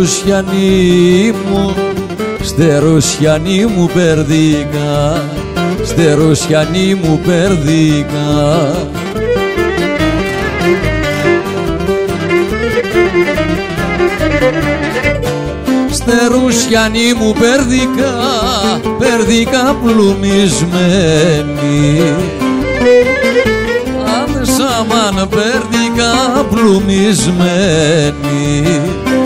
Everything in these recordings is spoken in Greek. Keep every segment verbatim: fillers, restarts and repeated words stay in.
Στερουσιανή μου, Στερουσιανή μου περδίκα, Στερουσιανή μου περδίκα. Στερουσιανή μου περδίκα, περδίκα πλουμισμένη. Αν σαμάν περδίκα πλουμισμένη.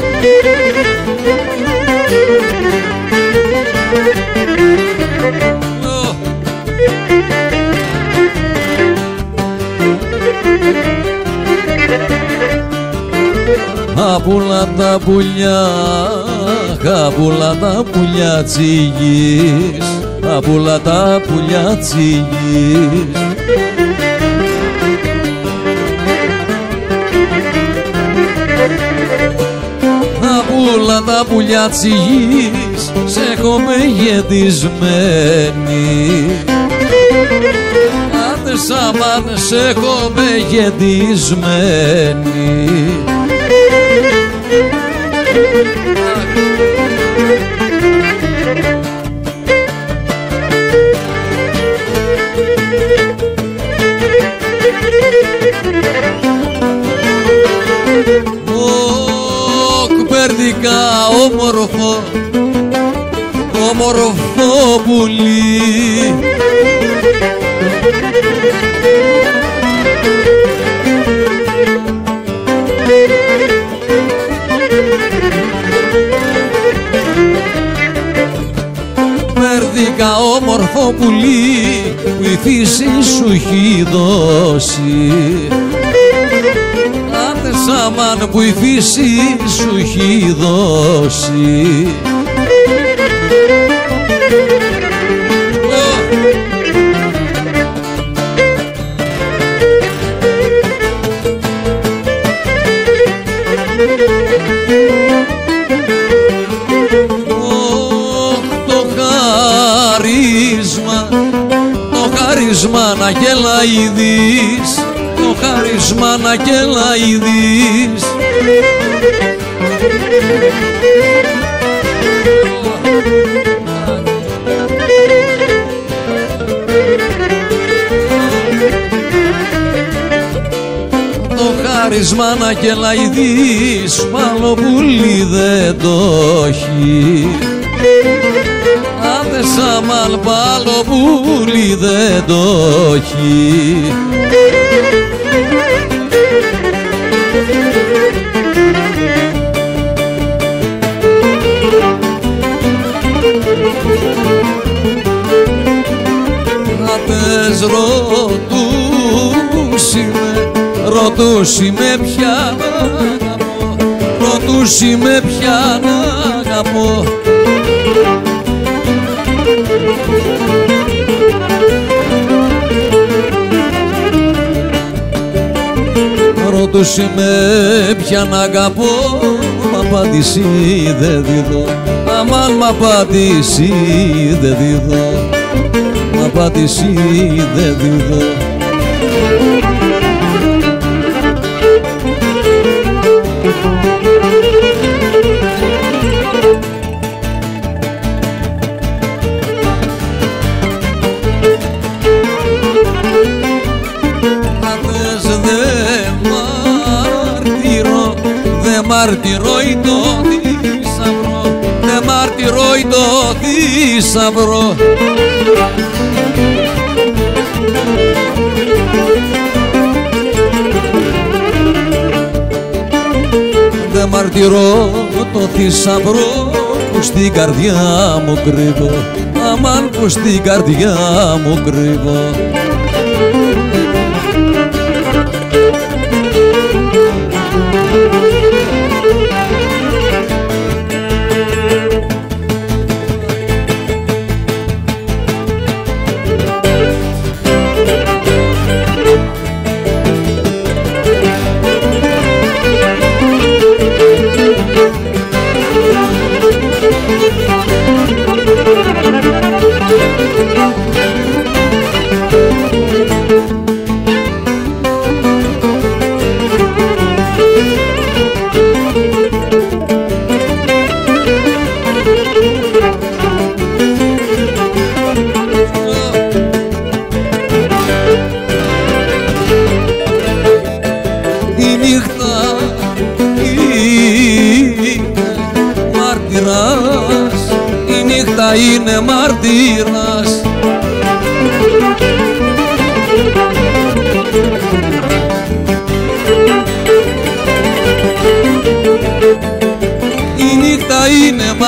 Απούλα τα πουλιά, απούλα τα πουλιά τσιγής, απούλα τα πουλιά τσιγής. Απούλα τα πουλιά τσιγής, σε έχω μεγετισμένη. Άντε σαμάν, σε έχω μεγετισμένη. Ωκ περδικά όμορφο, όμορφο πουλί. Περδίκα όμορφο πουλί που η φύση σου έχει δώσει. Άντε σαμάν που η φύση σου έχει δώσει. Το χάρισμα να γελαειδείς, το χάρισμα να γελαειδείς. Το χάρισμα να γελαειδείς, μάλλον πουλί δεν το έχει. Άντε σαμάν πάλο πουλί δεν το έχει. Άτες ρωτούσι με, ρωτούσι με ποια να αγαπώ, ρωτούσι με ποια να αγαπώ. Ρωτούσε με ποια να αγαπώ, μ' απάντηση δεν δίδω. Αμάν μ' απάντηση δεν δίδω, μ' απάντηση δεν δίδω. Δε μαρτυρώ το θησαυρό, δε μαρτυρώ το θησαυρό. Δε μαρτυρώ το θησαυρό που στην καρδιά μου κρύβω, αμάν που στην καρδιά μου κρύβω.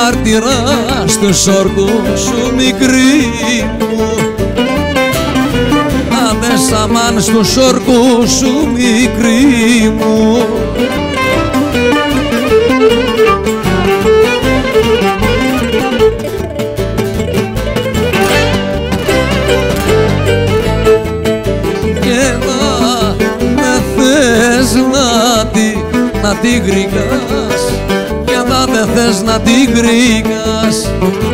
μάρτυρας τους όρκους σου μικρή μου. Άντες αμάν στους όρκους σου μικρή μου. Να τη γρηγάς και να δε θες να τη γρηγάς.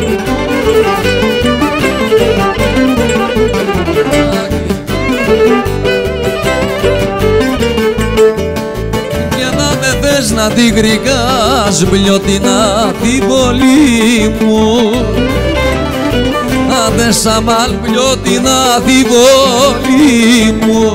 Και να δε θες να τη γρηγάς μπλιωτινά την πόλη μου. Άντε σαμάλ μπλιωτινά την πόλη μου.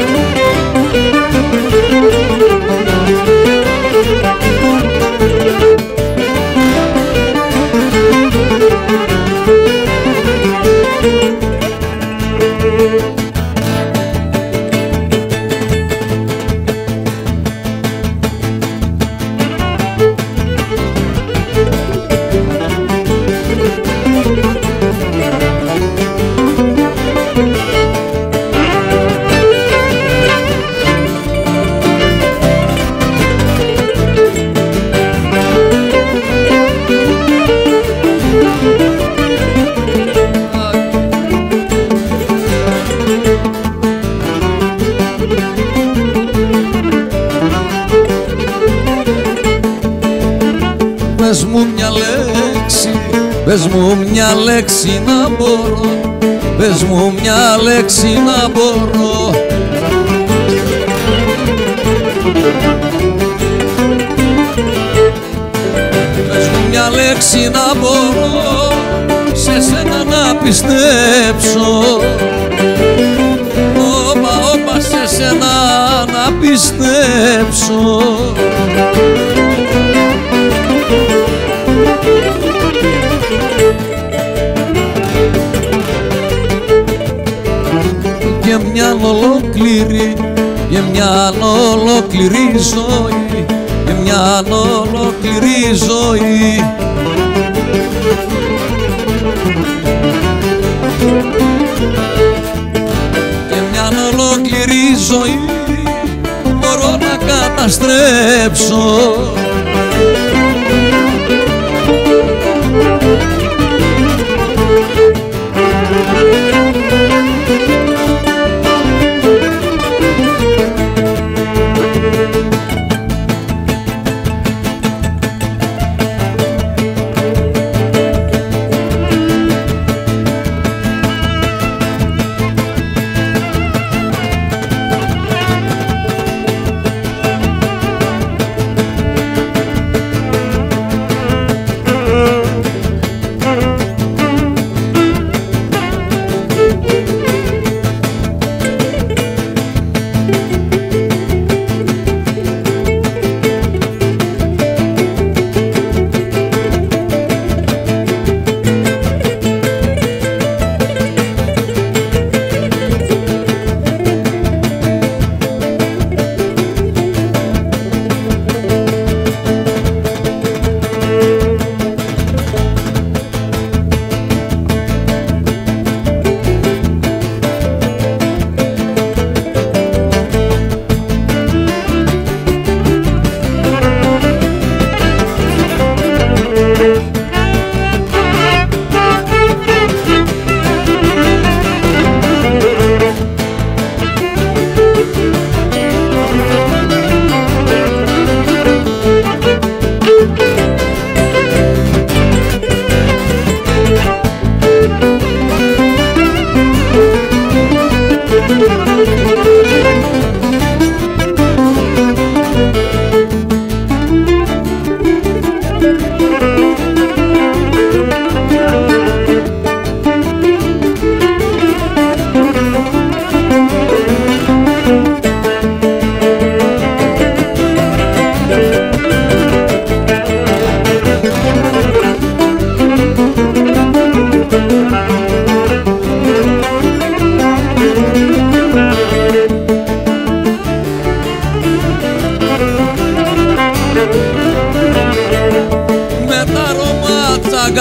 Πες μου μια λέξη, πες μου μια λέξη να μπορώ, πες μου μια λέξη να μπορώ. Πες μου μια λέξη να μπορώ, σε σένα να πιστέψω. Όπα, όπα, σε σένα να πιστέψω. Και μια ολόκληρη, και μια ολόκληρη ζωή, και μια ολόκληρη ζωή. Και μια ολόκληρη ζωή μπορώ να καταστρέψω.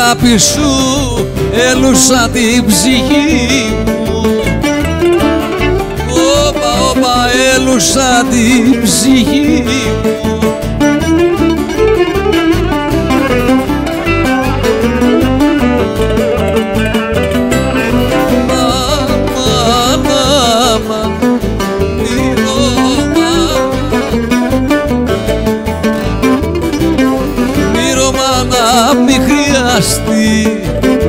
αγάπη σου έλουσα την ψυχή μου. Όπα, όπα, έλουσα την ψυχή μου. Μη χρειαστεί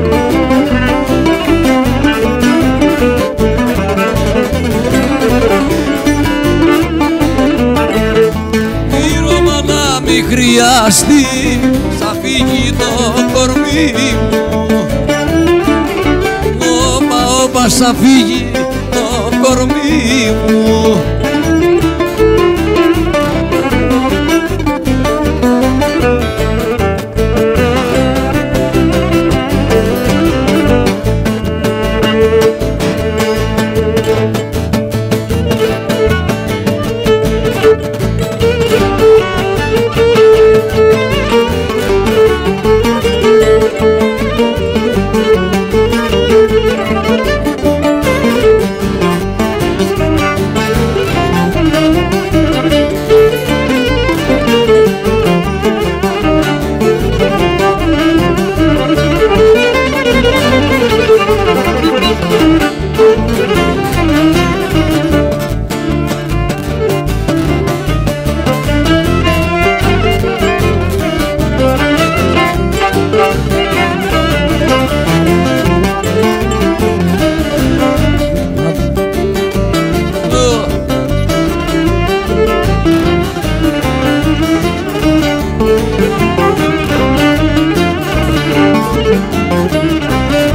Μύρωμα να μη χρειαστεί, θα φύγει το κορμί μου. Όπα, όπα, θα φύγει το κορμί μου.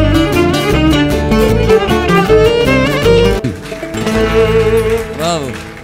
Bravo.